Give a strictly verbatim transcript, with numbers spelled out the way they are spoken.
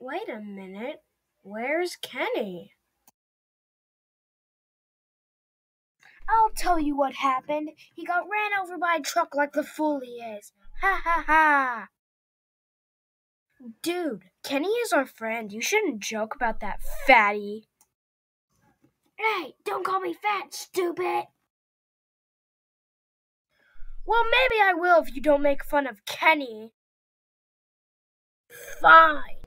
Wait a minute. Where's Kenny? I'll tell you what happened. He got ran over by a truck like the fool he is. Ha ha ha! Dude, Kenny is our friend. You shouldn't joke about that fatty. Hey, don't call me fat, stupid! Well, maybe I will if you don't make fun of Kenny. Fine.